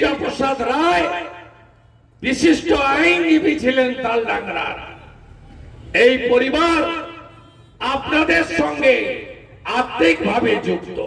গিরিজা প্রসাদ রায় বিশিষ্ট আইনজীবী ছিলেন তালডাংরার। এই পরিবার আপনাদের সঙ্গে আত্মিকভাবে যুক্ত।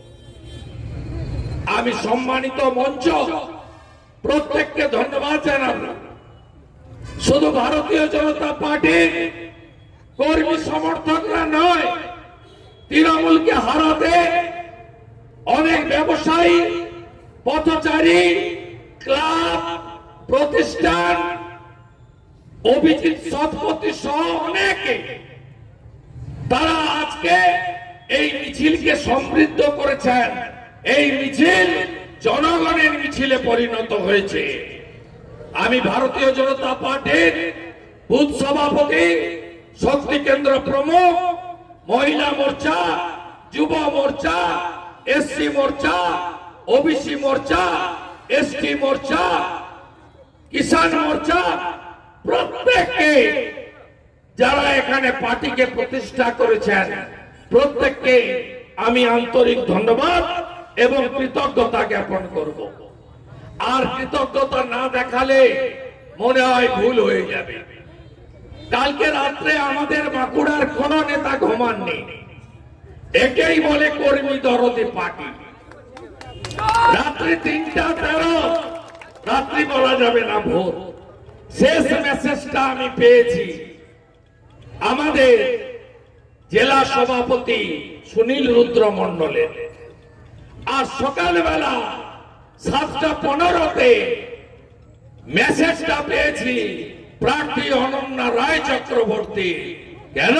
আমি সম্মানিত মঞ্চ প্রত্যেককে ধন্যবাদ জানাবো। শুধু ভারতীয় জনতা পার্টির কর্মী সমর্থকরা নয়, তৃণমূলকে হারাতে অনেক ব্যবসায়ী, পথচারী, ক্লাব, প্রতিষ্ঠান, অভিজিৎ শতপথী সহ অনেকে তারা আজকে এই মিছিলকে সমৃদ্ধ করেছেন। এই মিছিল জনগণের মিছিলে পরিণত হয়েছে। আমি ভারতীয় জনতা পার্টির বুথ সভাপতি, শক্তি কেন্দ্র প্রমুখ, মহিলা মোর্চা, যুব মোর্চা, এসসি মোর্চা, ওবিসি মোর্চা, এসটি মোর্চা, কিষাণ মোর্চা, প্রত্যেককে যারা এখানে পার্টিকে প্রতিষ্ঠা করেছেন প্রত্যেককে আমি আন্তরিক ধন্যবাদ এবং কৃতজ্ঞতা জ্ঞাপন করব। আর কৃতজ্ঞতা না দেখালে মনে হয় ভুল হয়ে যাবে। কালকে রাত্রে আমাদের বাঁকুড়ার কোন নেতা ঘুমাননি। একেই বলে কর্মী দরদি পার্টি। রাত্রি ৩টা ১৩, রাত্রি বলা যাবে না, ভোর। শেষ মেসেজটা আমি পেয়েছি আমাদের জেলা সভাপতি সুনীল রুদ্র মন্ডলের। আর সকালবেলা ৭টা ১৫-তে মেসেজটা পেয়েছি প্রার্থী অনন্যা রায় চক্রবর্তী। কেন?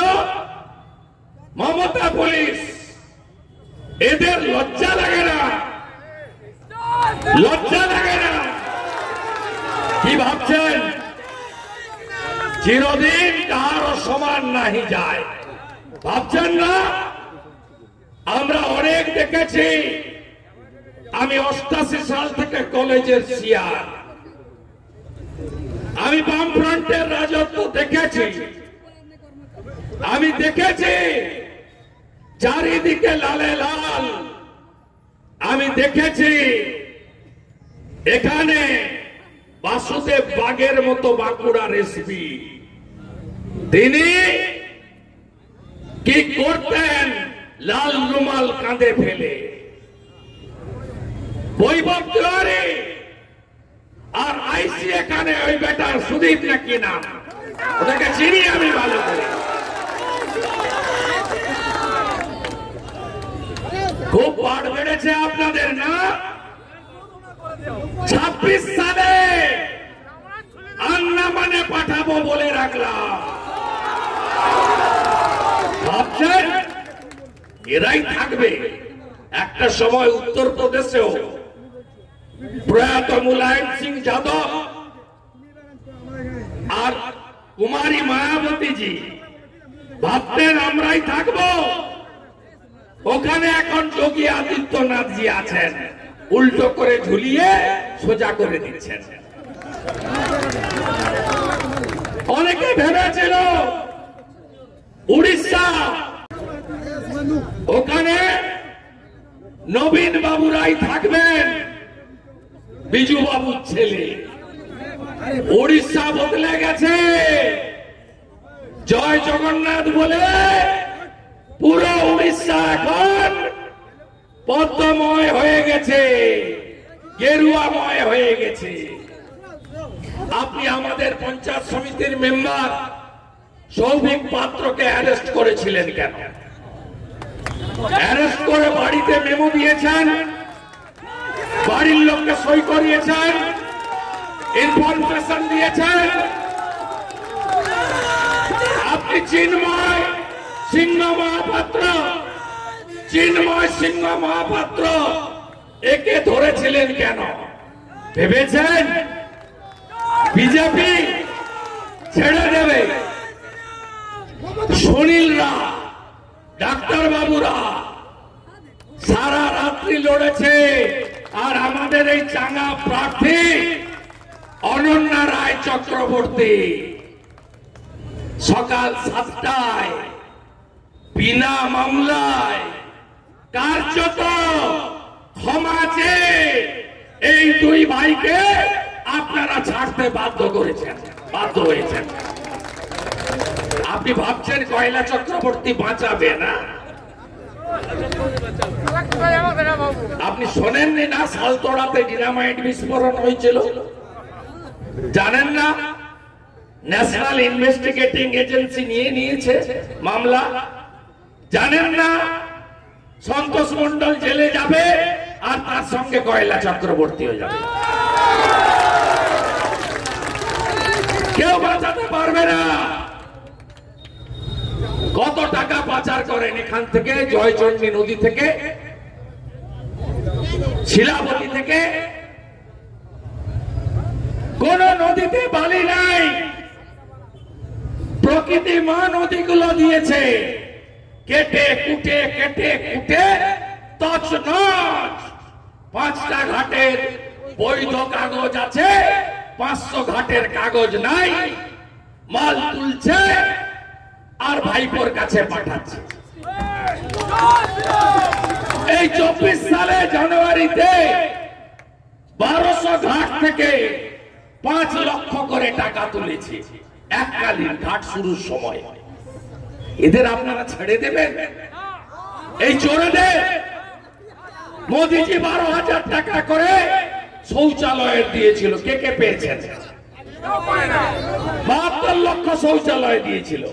মমতা পুলিশ এদের লজ্জা লাগে না? লজ্জা লাগে না? কি ভাবছেন চিরদিন কারো সমান নাহি যায়? ভাবছেন না? আমরা অনেক দেখেছি। আমি ৮৮ সাল থেকে কলেজের সিআর, আমি বামফ্রন্টের রাজত্ব দেখেছি। আমি দেখেছি চারিদিকে লালে লাল। আমি দেখেছি এখানে বাসুদেব বাগের মতো বাঁকুড়ার এসপি, তিনি কি করতেন লাল রুমাল কাঁধে ফেলে। বৈভব তিওয়ারি আর আইসি এখানে ওই বেটার সুদীপ নাকি নাম, ওটাকে চিনি আমি ভালো করে। খুব পাঠ বেড়েছে আপনাদের না? ২৬ সালে আন্দামানে পাঠাবো বলে রাখলাম। ভাবছেন এরাই থাকবে? একটা সময় উত্তরপ্রদেশেও প্রয়াত মুলায়ম সিং যাদব আর কুমারী মায়াবতী জি ভাবতেন আমরাই থাকবো। ওখানে এখন যোগী আদিত্যনাথ জি আছেন, উল্টো করে ঝুলিয়ে সোজা করে দিচ্ছেন। অনেকে ভেবেছিল উড়িষ্যা, ওখানে নবীন বাবুরাই থাকবেন, বিজু বাবুর ছেলে। উড়িষ্যা বদলে গেছে। জয় জগন্নাথ বলে পুরো উড়িষ্যা এখন পদ্মময় হয়ে গেছে, গেরুয়াময় হয়ে গেছে। আপনি আমাদের পঞ্চায়েত সমিতির মেম্বার সৌভিক পাত্রকে অ্যারেস্ট করেছিলেন কেন? অ্যারেস্ট করে বাড়িতে মেমো দিয়েছেন, বাড়ির লোককে সই করিয়েছেন, ইনফরমেশন দিয়েছেন। আপনি চিন্ময় সিংহ মহাপাত্র একে ধরেছিলেন কেন? ভেবেছেন বিজেপি ছেড়ে দেবে? সুনীলরা, ডাক্তার বাবুরা সারা রাত্রি লড়েছে। আর আমাদের এই চাঙ্গা প্রার্থী অনন্যা রায় চক্রবর্তী সকাল 7টায় বিনা মামলায় কার্যত ক্ষমা চেয়ে এই দুই ভাইকে আপনারা ছাড়তে বাধ্য করেছেন, বাধ্য হয়েছেন। আপনি ভাবছেন কয়লা চক্রবর্তী বাঁচাবে না? আপনি শোনেননি না সালতোড়াতে ডিনামাইট বিস্ফোরণ হয়েছিল? জানেন না ন্যাশনাল ইনভেস্টিগেটিং এজেন্সি নিয়েছে মামলা? জানেন না সন্তোষ মন্ডল জেলে যাবে আর তার সঙ্গে কয়লা চক্রবর্তী হয়ে যাবে? কেউ বাঁচাতে পারবে না। কত টাকা পাচার করেন এখান থেকে, জয়চন্ডী নদী থেকে, শিলাবতী থেকে। কোন নদীতে বালি নাই, প্রকৃতি মা নদীগুলো দিয়েছে কেটে কুটে তছনছ। 5টা ঘাটের বৈধ কাগজ আছে, 500 ঘাটের কাগজ নাই। মাল তুলছে আর ভাইপোর কাছে পাঠাচ্ছে। এই 24 সালে জানুয়ারিতে 1200 ঘাট থেকে 5 লক্ষ করে টাকা তুলেছে এককালীন ঘাট শুরুর সময়। এদের আপনারা ছেড়ে দেবেন? এই চোরেদের মোদিজি 12,000 টাকা করে শৌচালয়ের দিয়েছিল। কে কে পেয়েছেন? 72 লক্ষ শৌচালয় দিয়েছিল।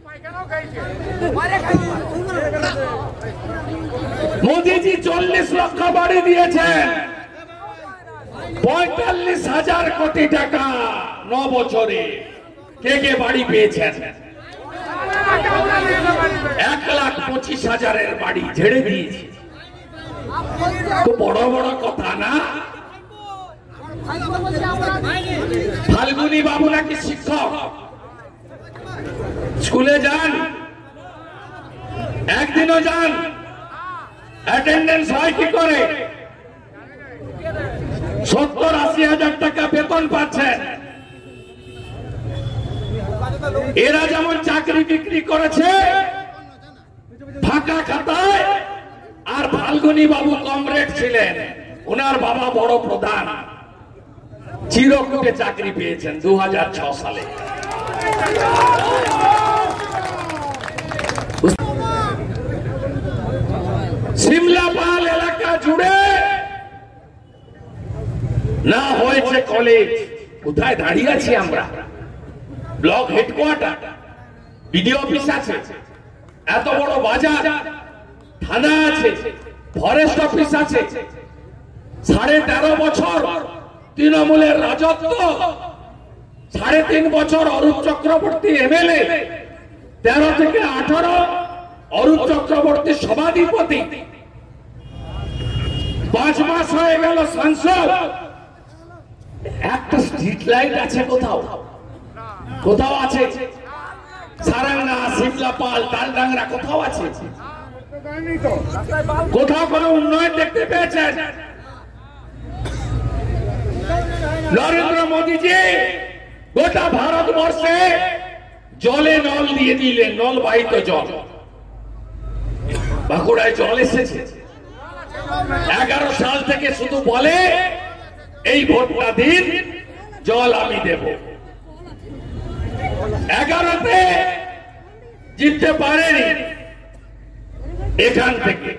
মোদিজি 40 লক্ষ বাড়ি দিয়েছেন। 45,000 কোটি টাকা 9 বছরে। কে কে বাড়ি পেয়েছেন? 1,25,000 বাড়ি ঝেড়ে দিয়েছে। তো বড় বড় কথা না? ফাল্গুনী বাবু নাকি শিক্ষক, স্কুলে যান, একদিনও যান, অ্যাটেন্ডেন্স হয় কি করে? 70-80,000 টাকা বেতন পাচ্ছেন। এরা যেমন চাকরি বিক্রি করেছে ফাঁকা খাতায়, আর ফাল্গুনী বাবু কমরেড ছিলেন, ওনার বাবা বড় প্রধান, চিরকুটে চাকরি পেয়েছেন 2006 সালে। সিমলাপাল এলাকা জুড়ে না হয়েছে কলেজ। কোথায় দাঁড়িয়ে আছি আমরা? ব্লক হেডকোয়ার্টার, বিডিও অফিস আছে, এত বড় বাজার, থানা আছে, ফরেস্ট অফিস আছে। 13.5 বছর তৃণমূলের রাজত্ব, 3.5 বছর অরূপ চক্রবর্তী এমএলএ, 13 থেকে 18 অরূপ চক্রবর্তী সভাধিপতি, 5 মাস হয়ে গেল সাংসদ। একটা স্ট্রিট লাইট আছে কোথাও? কোথাও আছে? সারাঙ্গা, সিমলাপাল, তালডাংরা কোথাও আছে? কোথাও কোনো উন্নয়ন দেখতে পেয়েছেন? নরেন্দ্র মোদীজি গোটা ভারতবর্ষে জলে নল দিয়ে দিলেন, নল বাহিত জল। বাঁকুড়ায় জল এসেছে। 11 সাল থেকে শুধু বলে এই ভোটটা দিন, জল আমি দেব। 11তে জিততে পারেনি, এখান থেকে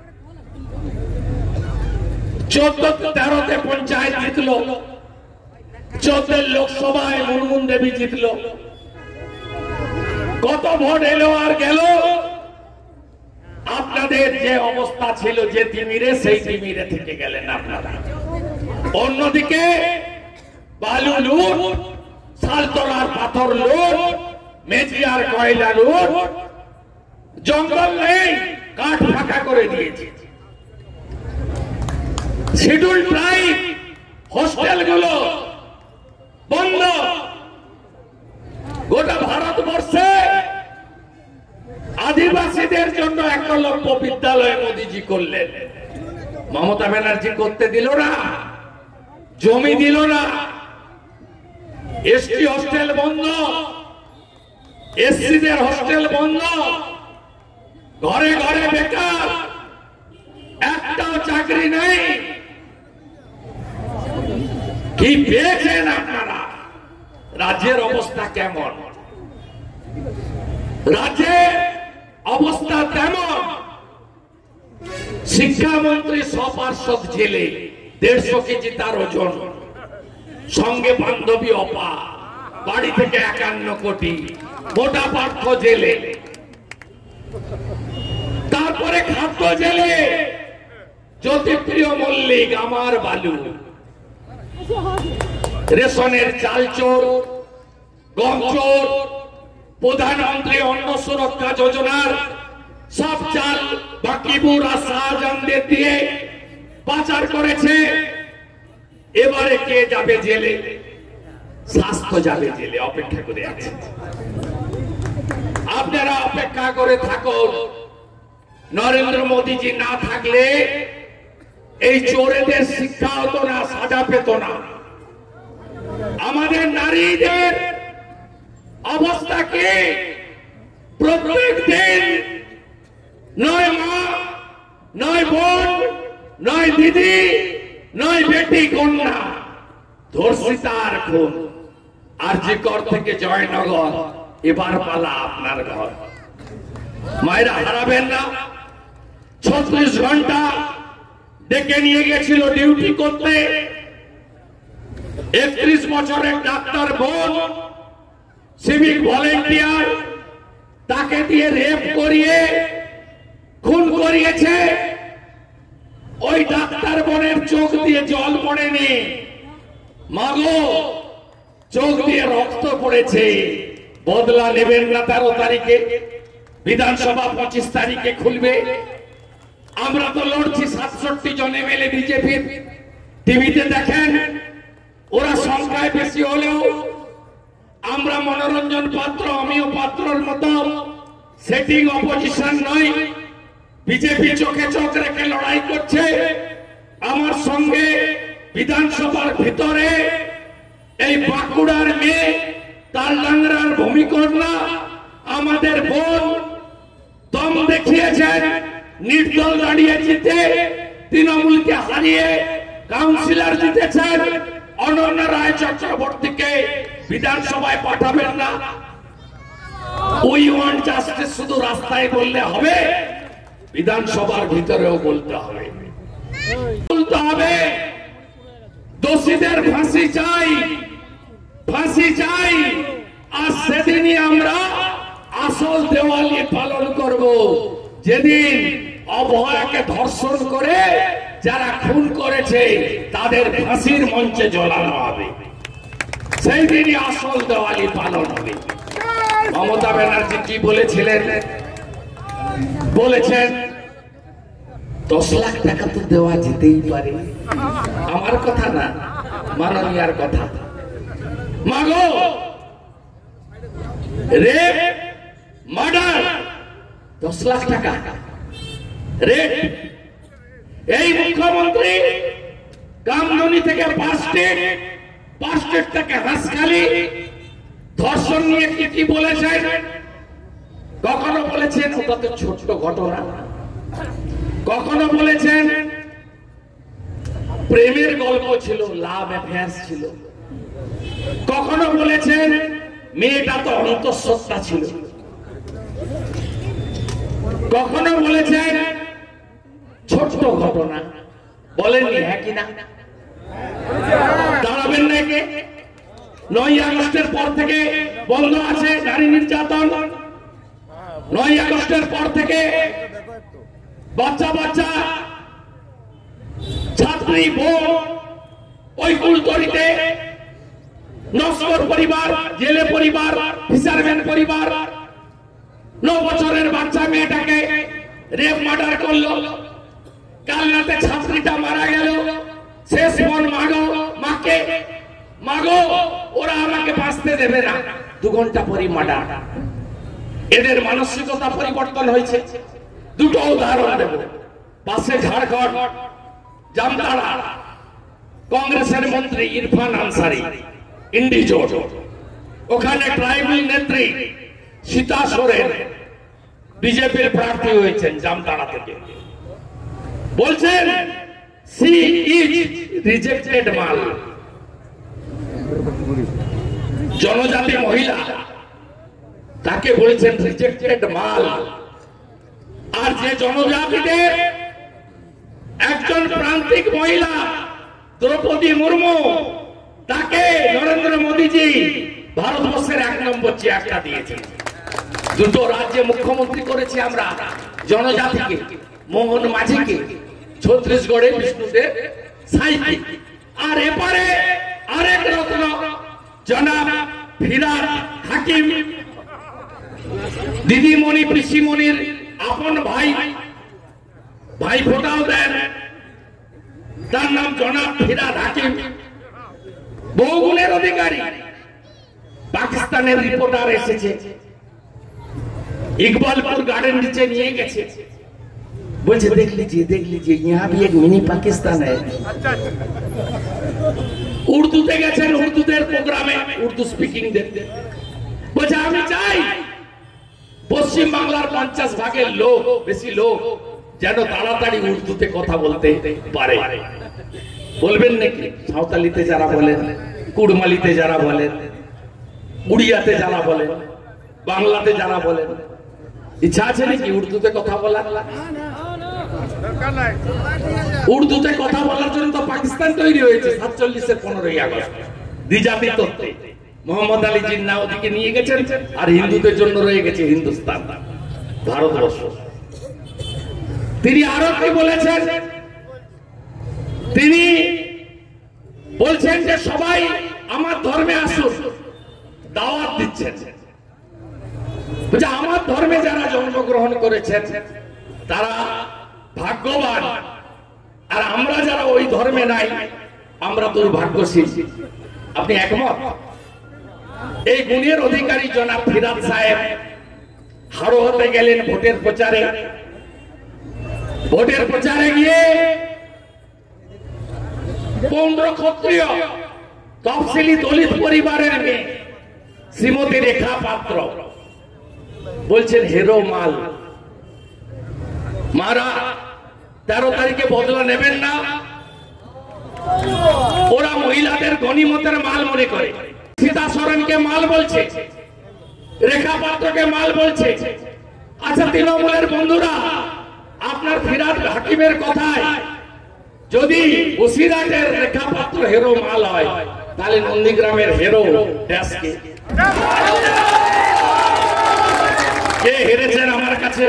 14-13তে পঞ্চায়েত জিতলো, 14 লোকসভায় মুনমুন দেবী জিতলো। কত ভোট এলো আর গেল। আপনাদের যে অবস্থা ছিল যে তিমিরে, সেই তিমিরে থেকে গেলেন আপনারা। অন্যদিকে বালু লুট, সালতোড়ার পাথর লুট, মেজিয়ার কয়লা লুট, জঙ্গল নেই, কাঠ ফাঁকা করে দিয়েছে। শিডিউল ট্রাইব হোস্টেলগুলো বন্ধ। গোটা ভারতবর্ষে আদিবাসীদের জন্য একলব্য বিদ্যালয় মোদীজি করলেন। মমতা ব্যানার্জি করতে দিল না, জমি দিল না। এসটি হোস্টেল বন্ধ, এসসিদের হোস্টেল বন্ধ, ঘরে ঘরে বেকার, একটাও চাকরি নেই। কি পেয়েছেন আপনারা? রাজ্যের অবস্থা কেমন? রাজ্যের অবস্থা তেমন। শিক্ষামন্ত্রী সপার্ষদ জেলে, 150 কেজি তার ওজন, সঙ্গে বান্ধবী অপা, বাড়ি থেকে 51 কোটি, মোটা পার্থ জেলে। তারপরে খাদ্য জেলে জ্যোতিপ্রিয় মল্লিক, আমার বালু, রেশনের চাল চোর, গম চোর, প্রধানমন্ত্রী অন্ন সুরক্ষা যোজনার সব চাল বাকিপুর আর শাহজাহানদের দিয়ে পাচার করেছে। এবারে কে যাবে জেলে? স্বাস্থ্য যাবে জেলে, অপেক্ষা করে আছে। আপনারা অপেক্ষা করে থাকুন। নরেন্দ্র মোদীজি না থাকলে এই চোরেদের শিক্ষা হতো না, সাজা পেত না। আমাদের নারীদের অবস্থা কি? প্রত্যেক দিন নয় মা, নয় বোন, নয় দিদি, নয় বেটি কন্যা ধর্ষিতার খুন। আরজিকর থেকে জয়নগর, এবার পালা আপনার ঘর। মায়েরা হারাবেন না। 36 ঘন্টা ডেকে নিয়ে গেছিল ডিউটি করতে। 31 বছরের ডাক্তার বোন, সিভিক ভলেন্টিয়ার, তাকে দিয়ে রেপ করিয়ে খুন করিয়েছে। ওই ডাক্তার বোনের চোখ দিয়ে জল পড়েনি, মাগো চোখ দিয়ে রক্ত পড়েছে। বদলা নেবেন না? 13 তারিখে বিধানসভা, 25 তারিখে খুলবে। আমরা তো লড়ছি 67 জন এমএলএ বিজেপির। টিভিতে দেখেন, ওরা সংখ্যায় বেশি হলেও আমরা মনোরঞ্জন পাত্র, আমিও পাত্রর মতো সেটিং অপোজিশন নয়। বিজেপি চোখে চোখ রেখে লড়াই করছে। আমার সঙ্গে বিধানসভার ভিতরে এই বাঁকুড়ার মেয়ে, তার লাংড়ার ভূমিকন্যা, আমাদের বোন দম দেখিয়েছেন। নির্দল দাঁড়িয়ে জিতে তৃণমূলকে হারিয়ে কাউন্সিলর জিতেছেন। অনন্যা রায় চক্রবর্তীকে বিধানসভায় পাঠাবেন না। উই ওয়ান্ট জাস্টিস শুধু রাস্তায় বললে হবে, বিধানসভার ভিতরেও বলতে হবে। দোষীদের ফাঁসি চাই, ফাঁসি চাই। আর সেদিনই আমরা আসল দেওয়ালি পালন করব, যেদিন অভয়াকে ধর্ষণ করে যারা খুন করেছে তাদের ফাঁসির মঞ্চে ঝোলানো হবে। সেই দিনই আসল দেওয়ালি পালন হবে। মমতা ব্যানার্জি কি বলেছিলেন? বলেছেন 10 লাখ টাকা তো দেওয়া যেতেই পারে। আমার কথা না, মাননীয়ার কথা। মাগো, রেপ, মার্ডার, 10 লাখ টাকা রেট। এই মুখ্যমন্ত্রী কামদুনি থেকে 5 স্টেট থেকে হাঁসখালি ধর্ষণ নিয়ে কি বলেছেন? কখনো বলেছেন ওটা তো ছোট্ট ঘটনা, কখনো বলেছেন প্রেমের গল্প ছিল, লাভ অ্যাফেয়ার্স ছিল, কখনো বলেছেন মেয়েটা তো অন্তঃসত্ত্বা ছিল, কখনো বলেছেন ছোট্ট ঘটনা। বলেননি? হ্যাঁ কিনা? দাঁড়াবেন না কে? 9ই আগস্টের পর থেকে বন্ধ আছে নারী নির্যাতন। 9ই আগস্টের পর থেকে বাচ্চা বাচ্চা ছাত্রী বোন ওই কুলতরিতে, নস্কর পরিবার, জেলে পরিবার, ফিশারম্যান পরিবার 9 বছরের বাচ্চা মেয়েটাকে রেপ মার্ডার করলো। কাল রাতে ছাত্রীটা মারা গেল। শেষ মন মাগো, মাকে মাগো, ওরা আমাকে বাঁচতে দেবে না। 2 ঘন্টা পরই মার্ডার। এদের মানসিকতা পরিবর্তন হয়েছে। দুটো উদাহরণ দেব। পাশে ঝাড়খণ্ড, জামতাড়া, কংগ্রেসের মন্ত্রী ইরফান আনসারি, ইন্ডিজোট, ওখানে ট্রাইবাল নেত্রী সীতা সোরেন বিজেপির প্রার্থী হয়েছেন জামতাড়া থেকে। বলছেন সি ইজ রিজেক্টেড মাল, জনজাতি মহিলা, তাকে বলেছেন রিজেক্টেড মাল। আর যে জনজাতিদের একজন প্রান্তিক মহিলা দ্রৌপদী মুর্মু, তাকে নরেন্দ্র মোদীজি ভারতবর্ষের 1 নম্বর চেয়ারটা দিয়েছেন। দুটো রাজ্যে মুখ্যমন্ত্রী করেছি আমরা জনজাতিকে, মোহন মাঝিকে, ছত্তিশগড়ে বিষ্ণুদেব সাইকে, আর এপারে আরেক রত্ন জনাব ফিরহাদ হাকিম, দিদিমণি পিসিমণির আপন ভাই, ভাই ফোটাও দেন, তার নাম জনাব ফিরহাদ হাকিম, বহুগুণের অধিকারী। পাকিস্তানের রিপোর্টার এসেছে, इकबालपुर गार्डन नीचे निए गए, बोले देख लीजिए यहाँ भी एक मिनी पाकिस्तान है। उर्दूते गए, उर्दूদের প্রোগ্রামে উর্দু স্পিকিং দেখতে, বলে আমি চাই পশ্চিম বাংলার 50 ভাগের লোক, বেশি লোক যেন তাড়াতাড়ি উর্দুতে কথা বলতে পারে। বলবেন নাকি? সাঁওতালিতে যারা বলেন, কুড়মালিতে যারা বলেন, উড়িয়াতে যারা বলেন, বাংলাতে যারা বলেন, ইচ্ছা আছে নাকি উর্দুতে কথা বলার? উর্দুতে কথা বলার জন্য তো পাকিস্তান তৈরি হয়েছে 47-এর 15ই আগস্ট দ্বিজাতি তত্ত্বে। মোহাম্মদ আলী জিন্নাহ ওদিকে নিয়ে গেছেন, আর হিন্দুদের জন্য রয়ে গেছে হিন্দুস্তান, ভারতবর্ষ। তিনি আরো কি বলেছেন? তিনি বলছেন যে সবাই আমার ধর্মে আসুন, দাওয়াত দিচ্ছেন। আমার ধর্মে যারা জন্মগ্রহণ করেছেন তারা ভাগ্যবান, আর আমরা যারা ওই ধর্মে নাই আমরা দুর্ভাগ্যশীল। আপনি একমত? এই গুণের অধিকারী জনাব ফিরহাদ সাহেব হাড়ো হতে গেলেন ভোটের প্রচারে। ভোটের প্রচারে গিয়ে 15 ক্ষত্রিয় তফসিলি দলিত পরিবারের মেয়ে শ্রীমতী রেখা পাত্র বলছেন হেরো মাল, মারা 13 তারিখে বদলা নেবেন না। ওরা মহিলাদের গনিমতের মাল মনে করে। সীতা সরেনকে মাল বলছে, রেখা পাত্রকে মাল বলছে। আচ্ছা তৃণমূলের বন্ধুরা, আপনার ফিরহাদ হাকিমের কথায় যদি বসিরহাটের রেখা পাত্র হেরো মাল হয়, তাহলে নন্দীগ্রামের হেরো ড্যাশকে কে হেরেছেন আমার কাছে?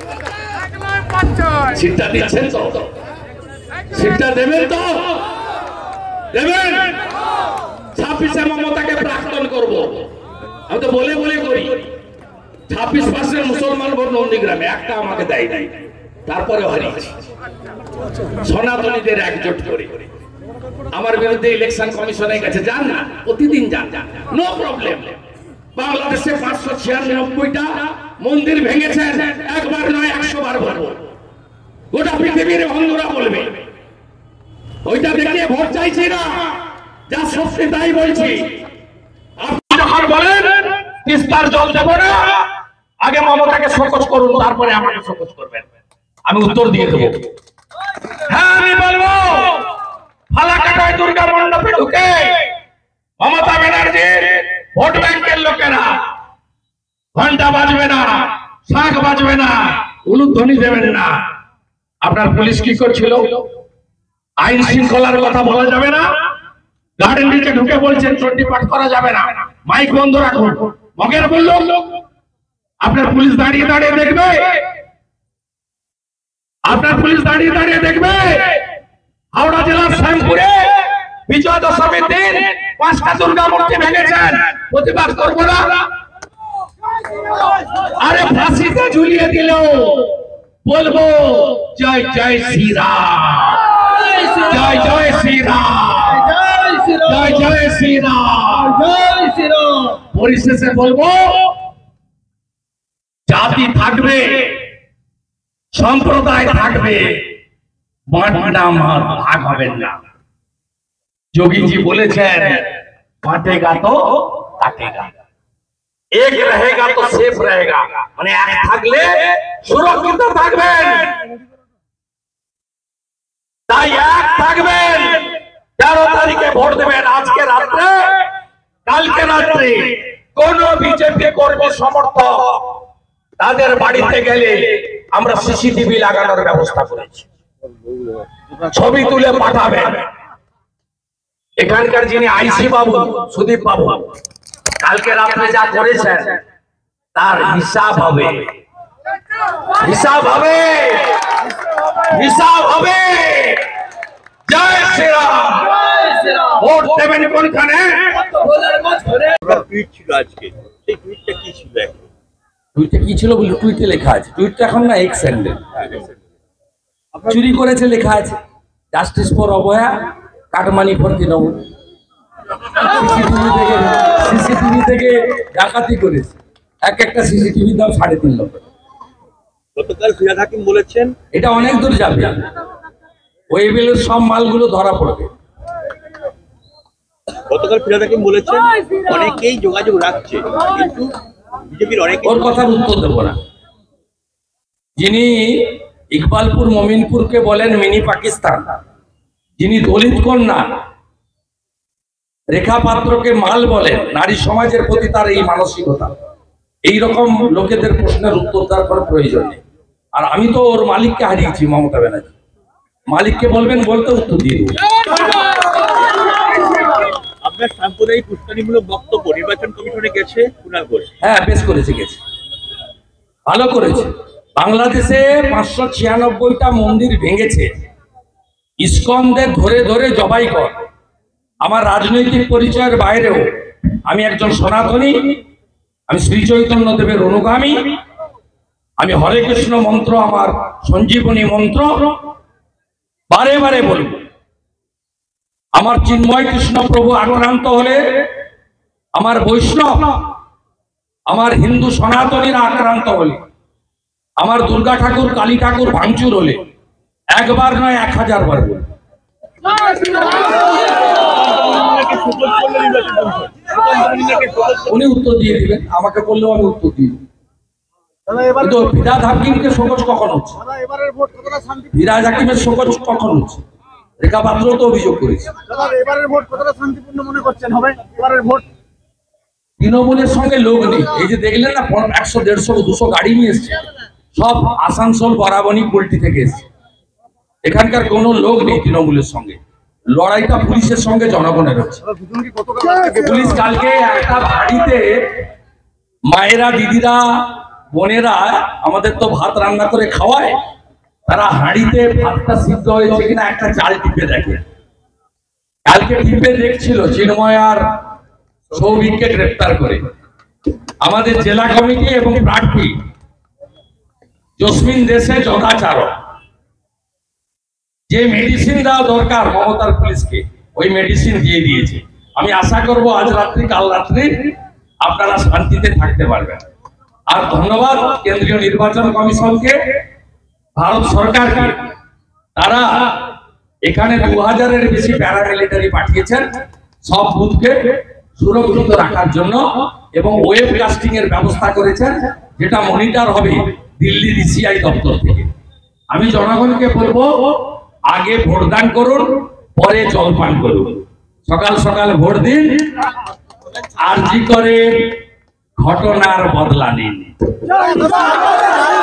সিটটা দিচ্ছেন তো? সিটটা দেবেন তো? দেবেন? 26-এ মমতাকে প্রাক্তন করব। আমি তো বলে বলে করি 26% মুসলমান ভোট নন্দীগ্রামে, একটা আমাকে দেয় নাই, তারপরে হারিয়েছি। সনাতনীদের একজোট করে আমার বিরুদ্ধে ইলেকশন কমিশনের কাছে যান না, প্রতিদিন যান, নো প্রবলেম। বাংলাদেশে 596টা মন্দির ভেঙেছেন, একবার নয় 100 বার বলবো। গোটা পৃথিবীর বন্ধুরা বলবে, ওইটা দেখিয়ে ভোট চাইছি না, যা সত্যি তাই বলছি। আপনি যখন বলেন তিস্তার জল দেব না, আগে মমতাকে শোকজ করুন, তারপরে আমাকে শোকজ করবেন, আমি উত্তর দিয়ে দেবো। হ্যাঁ আমি বলবো, ফালাকাটায় দুর্গা মণ্ডপে ঢুকে মমতা ব্যানার্জির ভোট ব্যাংকের লোকেরা ঘন্টা বাজবে না, শাঁখ বাজবে না, উলুধ্বনি দেবেন না। আপনার পুলিশ কি করছিল? আইন শৃঙ্খলার কথা বলা যাবে না, গার্ডেন নিচে ঢুকে বলছেন চণ্ডী পাঠ করা যাবে না, মাইক বন্ধ রাখুন। মগের বলল আপনার পুলিশ দাঁড়িয়ে দাঁড়িয়ে দেখবে, আপনার পুলিশ দাঁড়িয়ে দাঁড়িয়ে দেখবে। হাওড়া জেলার শ্যামপুরে বিজয় দশমীর দিন 5টা দুর্গা মূর্তি ভেঙেছেন, প্রতিবাদ করবো না? আরে ফাঁসিতে ঝুলিয়ে দিল, বলবো জয় জয় শ্রীরাম, জয় জয় শ্রীরাম, জয় জয় শ্রীরাম, জয় শ্রীরাম। পরিশেষে বলবো, জাতি থাকবে, সম্প্রদায় থাকবে, ভাগ হবেন না। যোগীজি বলেছেন বাঁটেগা তো কাটেগা, এক रहेगा तो सेफ रहेगा, মানে এক থাকলে সুরক্ষিত থাকবেন। তাই এক থাকবেন, 13 তারিখে ভোট দেবেন। আজকে রাত্রে, কালকে রাত্রে কোন বিজেপি কর্মী সমর্থক তাদের বাড়িতে গেলে আমরা সিসিটিভি লাগানোর ব্যবস্থা করেছি, ছবি তুলে পাঠাবেন। এখানকার যিনি আইসি বাবু, সুদীপ বাবু, কালকে রাত্রে যা করেছেন তার হিসাব হবে, হিসাব হবে, হিসাব হবে। জয় শ্রীরাম। ভোট দেবেন কোনখানে? টুইট ছিল আজকে, সেই টুইটটা কি ছিল? টুইটটা কি ছিল বলে টুইটে লেখা আছে, টুইটটা এখন না এক্স হ্যান্ডেল, চুরি করেছে লেখা আছে, justice for Abhaya, cut money for Trinamool. CCTV থেকে ডাকাতি করেছে, এক একটা সিসিটিভির দাম 3.5 লক্ষ। গতকাল ফিরহাদ হাকিম বলেছেন এটা অনেক দূর যাবে, ওয়েবেলের সব মালগুলো ধরা পড়বে। গতকাল ফিরহাদ হাকিম বলেছেন অনেকেই যোগাযোগ রাখছে, কিন্তু বিজেপির অনেক। ওর কথার উত্তর দেবো না। যিনি ইকবালপুর মমিনপুরকে বলেন মিনি পাকিস্তান, যিনি দলিত কন্যা রেখা পাত্রকে মাল বলেন, নারী সমাজের প্রতি তার এই মানসিকতা, এই রকম লোকেদের প্রশ্নের উত্তর দেওয়ার কোনো প্রয়োজন নেই। আর আমি তো ওর মালিককে হারিয়েছি, মমতা ব্যানার্জি। মালিককে বলবেন, বলতে উত্তর দিয়ে দেবো। আপনার সাম্প্রদায়িক উস্কানিমূলক বক্তব্য নির্বাচন কমিশনে গেছে কুণাল ঘোষ। হ্যাঁ, বেশ করেছে, গেছে, ভালো করেছে। বাংলাদেশে 596টা মন্দির ভেঙেছে, ইসকনদের ধরে ধরে জবাই কর। আমার রাজনৈতিক পরিচয়ের বাইরেও আমি একজন সনাতনী, আমি শ্রী চৈতন্য দেবের অনুগামী, আমি হরে কৃষ্ণ মন্ত্র আমার সঞ্জীবনী মন্ত্র, বারে বারে বলব। আমার চিন্ময় কৃষ্ণ প্রভু আক্রান্ত হলে, আমার বৈষ্ণব, আমার হিন্দু সনাতনীরা আক্রান্ত হলে, আমার দুর্গা ঠাকুর কালী ঠাকুর ভাঙচুর হলে একবার নয় 1000 বার বলব। উনি উত্তর দিয়ে দিবেন, আমাকে বললেও আমি উত্তর দিয়ে দিব। কিন্তু ফিরহাদ হাকিমকে শোকজ কখন হচ্ছে? ফিরহাদ হাকিমের শোকজ কখন হচ্ছে? রেখা পাত্র তো অভিযোগ করেছে। তৃণমূলের সঙ্গে লোক নেই, এই যে দেখলেন না 100, 150, 200 গাড়ি নিয়ে এসছে, সব আসানসোল বরাবনি কুলটি থেকে এসছে। এখানকার কোনো লোক নেই তৃণমূলের সঙ্গে, লড়াইটা পুলিশের সঙ্গে জনগণের হচ্ছে। পুলিশ কালকে একটা বাড়িতে মায়েরা, দিদিরা, বোনেরা আমাদের তো ভাত রান্না করে খাওয়ায়, তারা হাঁড়িতে ভাতটা সিদ্ধ হয়েছে কিনা একটা চাল টিপে দেখে। কালকে টিপে দেখছিল চিন্ময় আর সৌভিককে গ্রেপ্তার করে। আমাদের জেলা কমিটি এবং প্রার্থী জসমিন দেশে জগাচারক, যে মেডিসিন দেওয়া দরকার মমতার পুলিশকে, ওই মেডিসিন দিয়ে দিয়েছে। আমি আশা করব আজ রাত্রি, কাল রাত্রি আপনারা শান্তিতে থাকতে পারবেন। আর ধন্যবাদ কেন্দ্রীয় নির্বাচন কমিশনকে, ভারত সরকারকে। তারা এখানে 2000-এর বেশি প্যারামিলিটারি পাঠিয়েছেন সব বুথকে সুরক্ষিত রাখার জন্য, এবং ওয়েব কাস্টিং এর ব্যবস্থা করেছেন, যেটা মনিটর হবে দিল্লির ইসিআই দপ্তর থেকে। আমি জনগণকে বলবো, আগে ভোটদান করুন, পরে জলপান করুন। সকাল সকাল ভোট দিন, আরজি করে ঘটনার বদলা নিন।